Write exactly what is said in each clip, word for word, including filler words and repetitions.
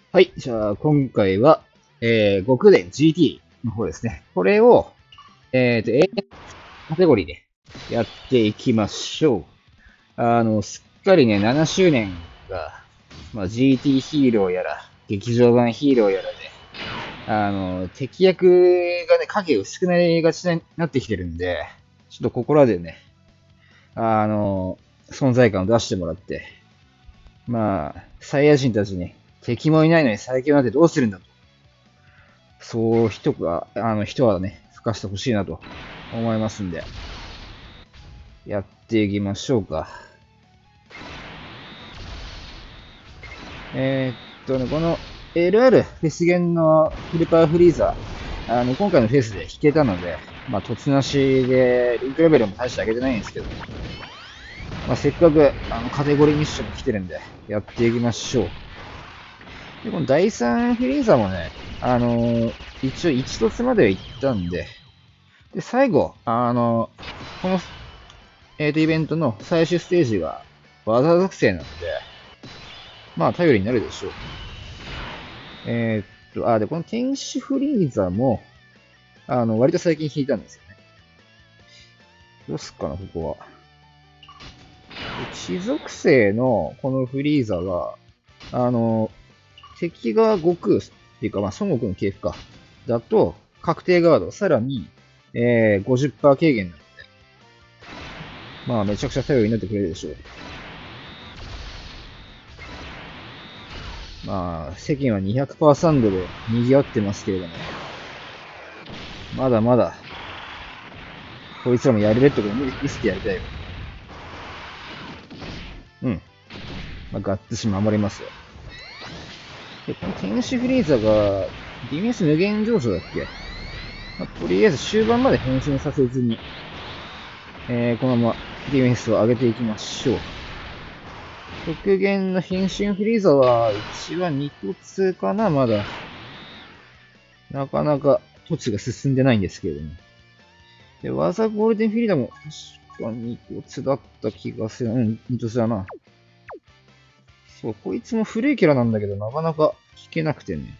はい。じゃあ、今回は、えー、極電 ジーティー の方ですね。これを、えーと、エーエム カテゴリーでやっていきましょう。あの、すっかりね、ななしゅうねんが、まあ、ジーティー ヒーローやら、劇場版ヒーローやらで、あの、敵役がね、影薄くなりがちになってきてるんで、ちょっとここらでね、あの、存在感を出してもらって、まあ、サイヤ人たちに敵もいないのに最強なんてどうするんだと。そう人が、あの人はね、吹かしてほしいなと思いますんで、やっていきましょうか。えー、っとね、この エルアール フェスゲンのフルパワーフリーザー、あの、今回のフェスで弾けたので、まあ、突なしで、リンクレベルも大して上げてないんですけど、まあ、せっかく、あの、カテゴリーミッションに来てるんで、やっていきましょう。で、このだいさんフリーザもね、あのー、一応いち凸までは行ったんで、で、最後、あのー、この、えーと、イベントの最終ステージが技属性なんで、まあ、頼りになるでしょう。えーっと、あ、で、この天使フリーザも、あの、割と最近引いたんですよね。どうすっかな、ここは。地属性のこのフリーザは、あの、敵が悟空っていうか、まあ、孫悟空の系譜か。だと、確定ガード、さらに、えー、ごじゅっパーセント軽減なので、まあ、めちゃくちゃ頼りになってくれるでしょう。まあ、世間は にひゃくパーセント サンドで賑わってますけれども、まだまだ、こいつらもやれるってことを見せてやりたいよ。うん。まあ、ガッツし守りますよ。で、この天使フリーザが、ディフェンス無限上昇だっけ、まあ、とりあえず終盤まで変身させずに、えー、このままディフェンスを上げていきましょう。極限の変身フリーザは、いちはに凸かな、まだ。なかなか土地が進んでないんですけれども。で、技ゴールデンフィリーダも確かに凸だった気がする。うん、に凸だな。そう、こいつも古いキャラなんだけど、なかなか引けなくてね。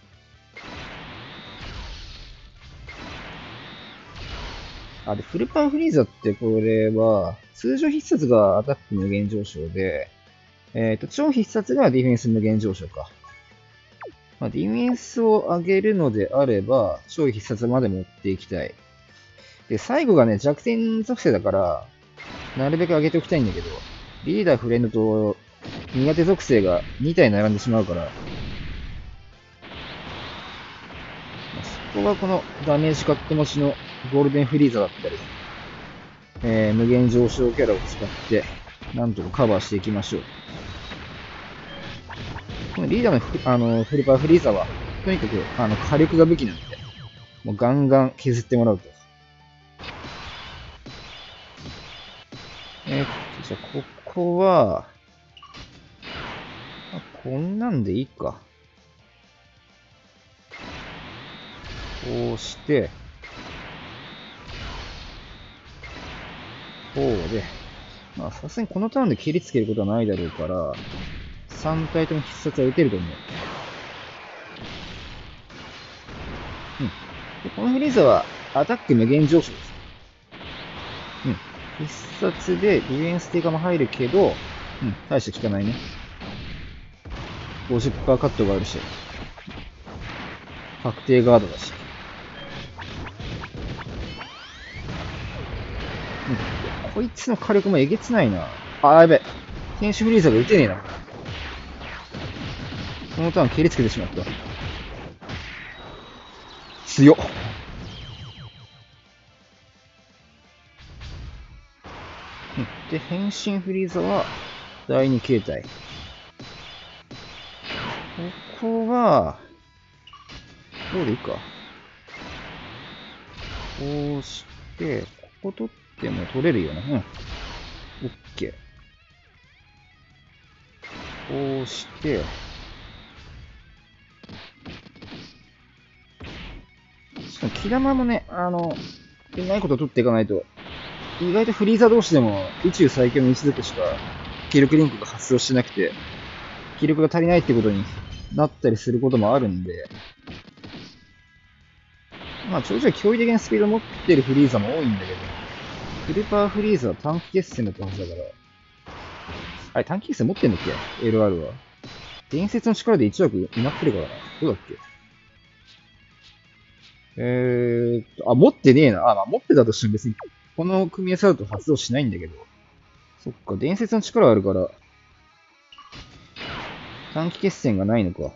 あ、で、フルパンフリーザってこれは、通常必殺がアタック無限上昇で、えっ、と、超必殺がディフェンス無限上昇か。まあ、ディフェンスを上げるのであれば、超必殺まで持っていきたい。で、最後がね、弱点属性だから、なるべく上げておきたいんだけど、リーダーフレンドと苦手属性がに体並んでしまうから、まあ、そこがこのダメージカット持ちのゴールデンフリーザだったり、えー、無限上昇キャラを使って、なんとかカバーしていきましょう。このリーダーのフあのフルパーフリーザは、とにかくあの火力が武器なんで、もうガンガン削ってもらうと。えー、っと、じゃあ、ここは、こんなんでいいか。こうして、こうで、まあ、さすがにこのターンで切りつけることはないだろうから、さん体とも必殺は打てると思う。うん。で、このフリーザは、アタック無限上昇です。うん。必殺でディフェンス低下も入るけど、うん、大して効かないね。ごじゅっパーセント カットがあるし、確定ガードだし。うん。こいつの火力もえげつないな。あ、やべ。天使フリーザが打てねえな。このターン蹴りつけてしまった。強っ。うん。で、変身フリーザは、だいに形態。ここは、どうでいいか。こうして、ここ取っても取れるよな。うん。オッケー。こうして、しかも、木玉もね、あの、うまいこと取っていかないと、意外とフリーザ同士でも宇宙最強の一族しか、気力リンクが発動してなくて、気力が足りないってことになったりすることもあるんで、まあ、ちょいちょい驚異的なスピード持ってるフリーザも多いんだけど、フルパワーフリーザは短期決戦だったはずだから、あれ短期決戦持ってんだっけ ?エルアール は。伝説の力でいちわく埋まってるからな。どうだっけえーっと、あ、持ってねえな。あ、まあ、持ってたとしても別に、この組み合わせだと発動しないんだけど。そっか、伝説の力あるから、短期決戦がないのか。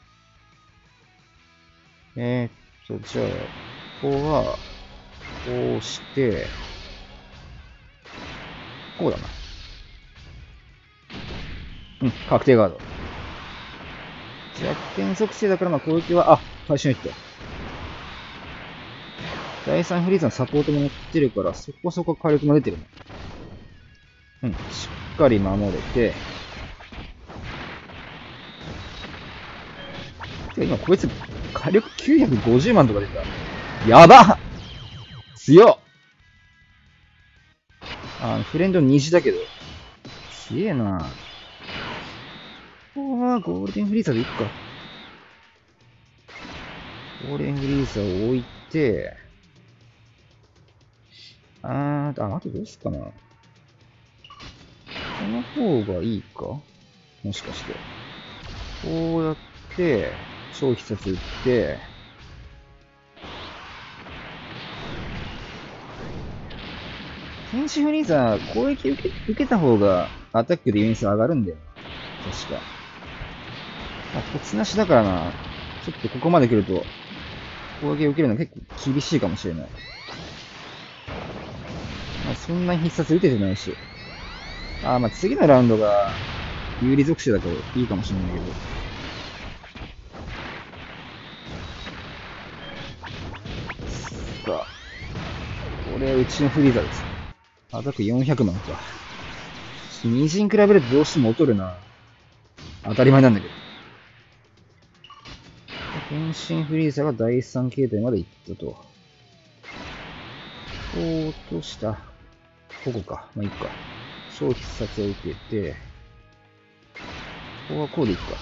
えーっと、じゃあ、ここは、こうして、こうだな。うん、確定ガード。弱点属性だから、まあ攻撃は、あ、最初に言った。だいさんフリーザのサポートも持ってるから、そこそこ火力も出てるね。うん、しっかり守れて。てか今こいつ、火力きゅうひゃくごじゅうまんとか出た。やばっ強っあの、フレンド虹だけど。すげえなここはゴールデンフリーザでいっか。ゴールデンフリーザを置いて、あー、あ、あとどうすっかな。この方がいいかもしかして。こうやって、消費させて、天使フリーザー、攻撃受け受けた方がアタックでディフェンス上がるんだよな。確か。あ、突なしだからな。ちょっとここまで来ると、攻撃受けるの結構厳しいかもしれない。まあ、そんなに必殺打ててないし。あ、まあ次のラウンドが有利属性だからいいかもしれないけど。さあ。これはうちのフリーザーです。アタックよんひゃくまんか。ニジに比べるとどうしても劣るな。当たり前なんだけど。変身フリーザがだいさん形態まで行ったと。おーとした。ここか。まあいいか。超必殺を受けて、ここはこうでいいか。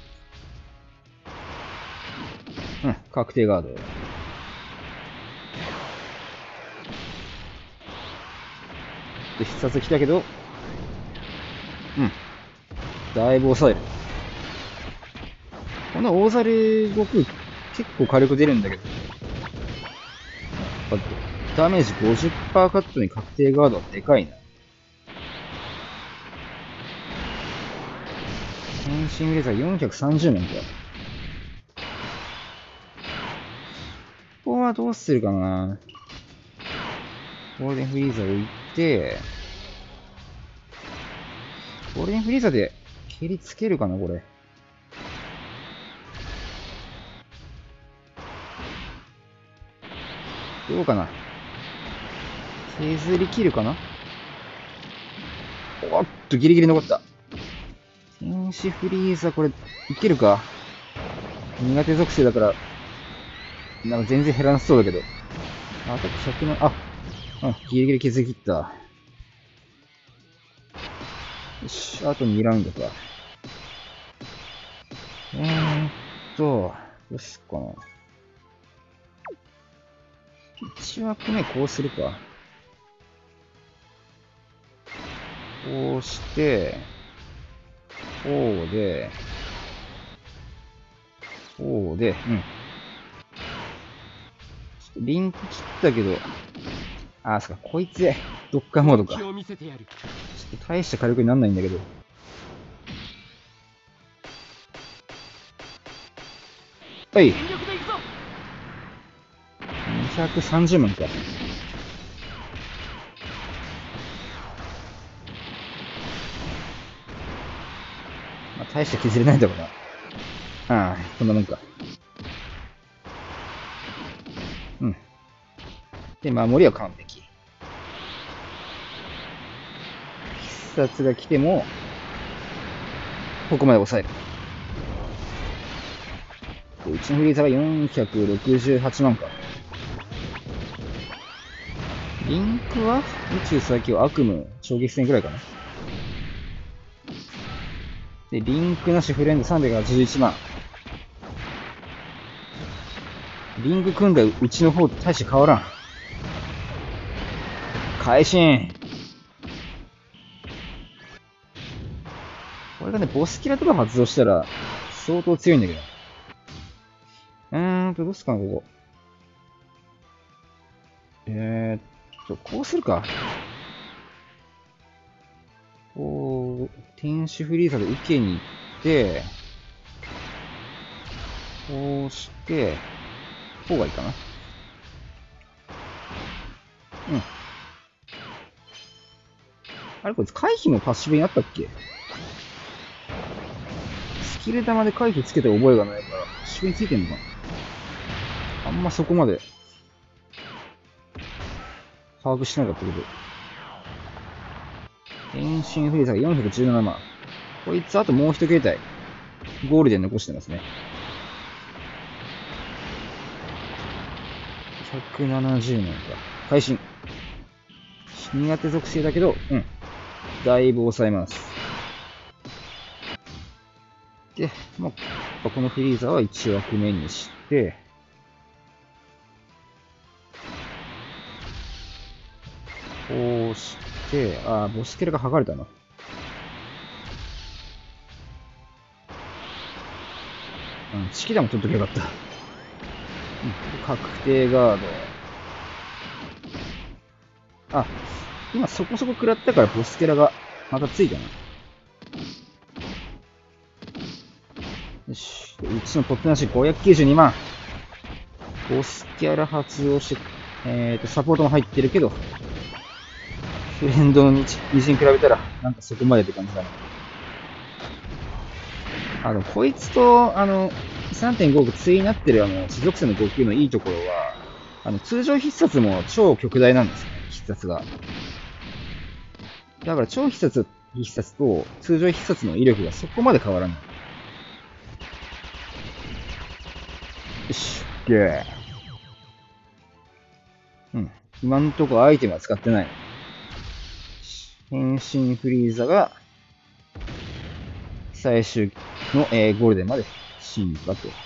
うん、確定ガード。必殺来たけど、うん。だいぶ抑える。この大猿悟空、結構火力出るんだけど。ダメージ ごじゅっパーセント カットに確定ガードはでかいな。変身レーザーよんひゃくさんじゅうまんか。ここはどうするかな。ゴールデンフリーザー置いて、ゴールデンフリーザーで蹴りつけるかな、これ。どうかな。削り切るかな。おっと、ギリギリ残った。天使フリーザー、これ、いけるか。苦手属性だから、なんか全然減らなそうだけど。あとひゃくまん、あ、うん、ギリギリ削り切った。よし、あとにラウンドか。えーっと、どうしよっかな。いち枠目こうするか。こうして、こうで、こうで、うん。ちょっとリンク切ったけど、あ、そっか、こいつ、ドッカーモードか。ちょっと大した火力になんないんだけど。はい。にひゃくさんじゅうまんか。まあ、大して削れないだろうな。ああ、こんなもんか。うん。で、守りは完璧。必殺が来ても、ここまで抑える。で、うちのフリーザーがよんひゃくろくじゅうはちまんか。リンクは宇宙最強悪夢衝撃戦ぐらいかな。で、リンクなしフレンドさんびゃくはちじゅういちまん。 リング組んだうちの方と大して変わらん。会心。これがね、ボスキラとか発動したら、相当強いんだけど。うーんと、どうすかな、ここ。えーっと、こうするか。こう、天使フリーザで受けに行って、こうして、こうがいいかな。うん。あれこいつ回避もパッシブにあったっけ？スキル玉で回避つけた覚えがないから、パッシブについてんのかな？あんまそこまで、把握してなかったけど。変身フリーザがよんひゃくじゅうななまん。こいつあともう一形態、ゴールデン残してますね。ひゃくななじゅうまんか。会心。苦手属性だけど、うん。だいぶ抑えます。で、まあ、このフリーザはいち枠目にして、こうして、あー、ボスキャラが剥がれたな。うん、チキダも取っときゃよかった。うん、確定ガード。あ、今そこそこ食らったからボスキャラがまたついたな。よし。うちのトップなしごひゃくきゅうじゅうにまん。ボスキャラ発動して、えーと、サポートも入ってるけど、フレンドの道に比べたら、なんかそこまでって感じだね。あの、こいつと、あの、さんてんご 億対になってるあの、地属性のご級のいいところは、あの、通常必殺も超極大なんですよね、必殺が。だから超必殺、必殺と通常必殺の威力がそこまで変わらない。よし、ゲー。うん。今んとこアイテムは使ってない。変身フリーザが、最終の、えー、ゴールデンまで進化と。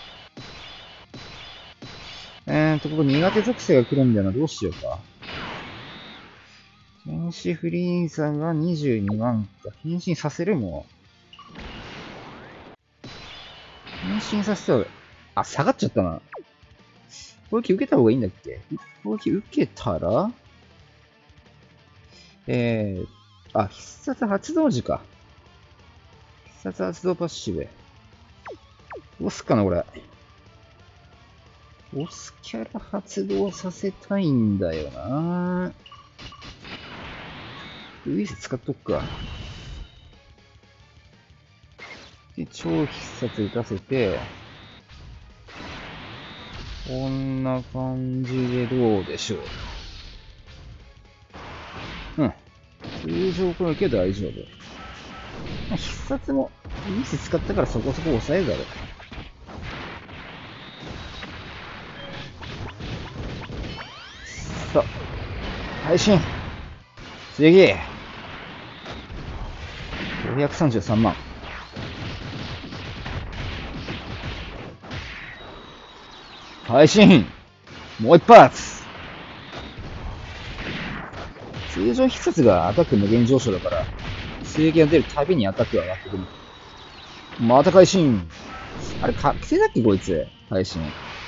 えーと、ここ苦手属性が来るんだよな。どうしようか。変身フリーザがにじゅうにまんか。変身させるも変身させたら、あ、下がっちゃったな。攻撃受けた方がいいんだっけ？攻撃受けたらえー、あ、必殺発動時か。必殺発動パッシブ。どうすっかな、これ。ボスキャラ発動させたいんだよな。ウイス使っとくか。で、超必殺打たせて、こんな感じでどうでしょう。うん。通常攻撃は大丈夫。必殺も、ウイス使ったからそこそこ抑えるだろう。さあ、配信次ごひゃくさんじゅうさんまん。配信もう一発。通常必殺がアタック無限上昇だから、水撃が出るたびにアタックが上がってくる。また会心。あれ、覚醒だっけこいつ。配信。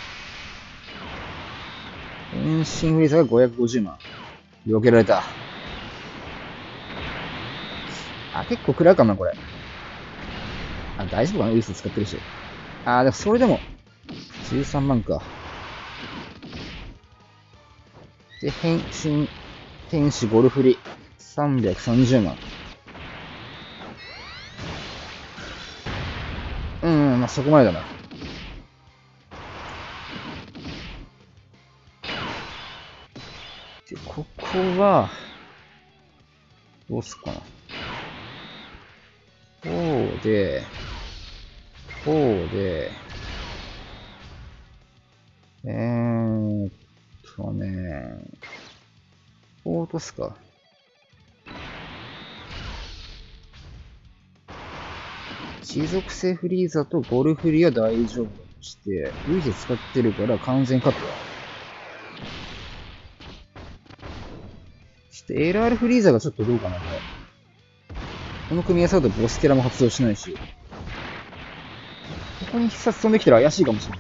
変身フリーザがごひゃくごじゅうまん。避けられた。あ、結構食らうかな、これ。あ、大丈夫かなウイス使ってるし。あ、でもそれでも、じゅうさんまんか。で、変身、天使ゴルフリ、さんびゃくさんじゅうまん。うん、まあ、そこまでだな。で、ここは、どうすっかな。こうで、こうで、えーっとね、こう落とすか。地属性フリーザとゴルフリは大丈夫。 そして、ルイズ使ってるから完全カット。そして エルアール フリーザがちょっとどうかな、これ。この組み合わせだとボスキャラも発動しないし。ここに必殺飛んできたら怪しいかもしれない。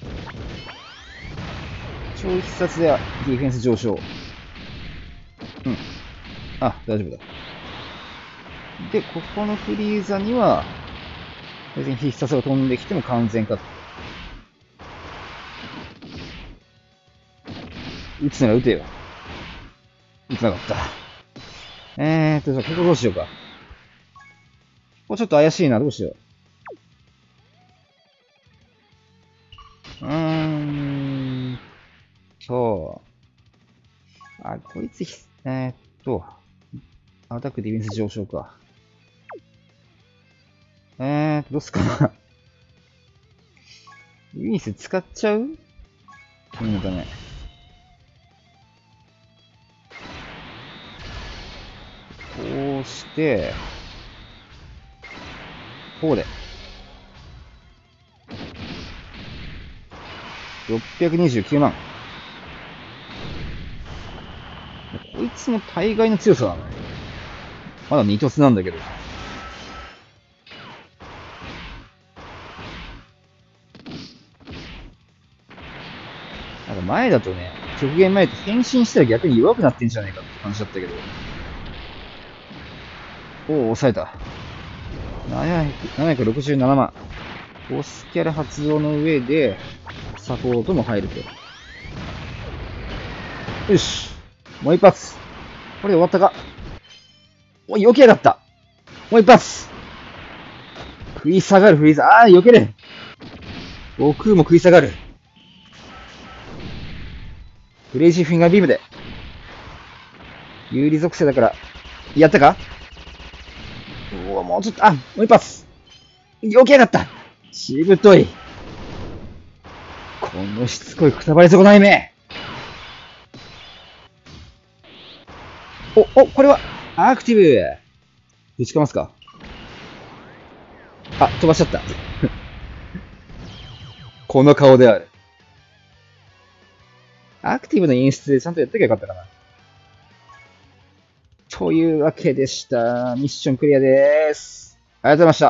超必殺でディフェンス上昇。うん。あ、大丈夫だ。で、ここのフリーザには、別に必殺が飛んできても完全カット。撃つなら撃てよ。撃つなかった。えーっと、じゃあここどうしようか。ここちょっと怪しいな。どうしよう。うーんと、あ、こいつひ、えーっと、アタックディフェンス上昇か。えーっと、どうすかな。ユニス使っちゃういいのかね。こうして、こうで。ろっぴゃくにじゅうきゅうまん。こいつも大概の強さだね。まだ二突なんだけど。なんか前だとね、極限前と変身したら逆に弱くなってんじゃないかって感じだったけど。おお、抑えた。ななひゃくろくじゅうななまん。ボスキャラ発動の上で、サポートも入ると。よし。もう一発。これで終わったか。お、避けやがった。もう一発。食い下がるフリーザー。ああ、避けれ。悟空も食い下がる。クレイジーフィンガービームで。有利属性だから。やったか。うわ、もうちょっと、あ、もう一発。避けやがった。しぶとい。このしつこいくたばれ損ない目。お、お、これは、アクティブ。ぶちかますか。あ、飛ばしちゃった。この顔である。アクティブな演出でちゃんとやっときゃよかったかな。というわけでした。ミッションクリアでーす。ありがとうございました。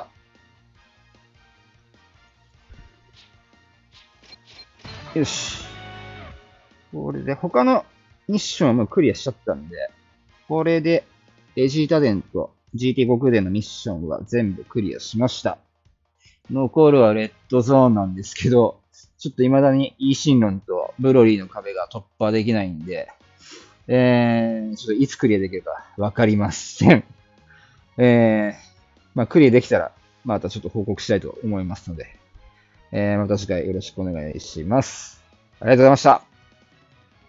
よし。これで他のミッションはもうクリアしちゃったんで、これでベジータ伝と ジーティー 極伝のミッションは全部クリアしました。残るはレッドゾーンなんですけど、ちょっと未だにイーシンロンとブロリーの壁が突破できないんで、えー、ちょっといつクリアできるかわかりません。えー、まあクリアできたら、またちょっと報告したいと思いますので、えー、また次回よろしくお願いします。ありがとうございました。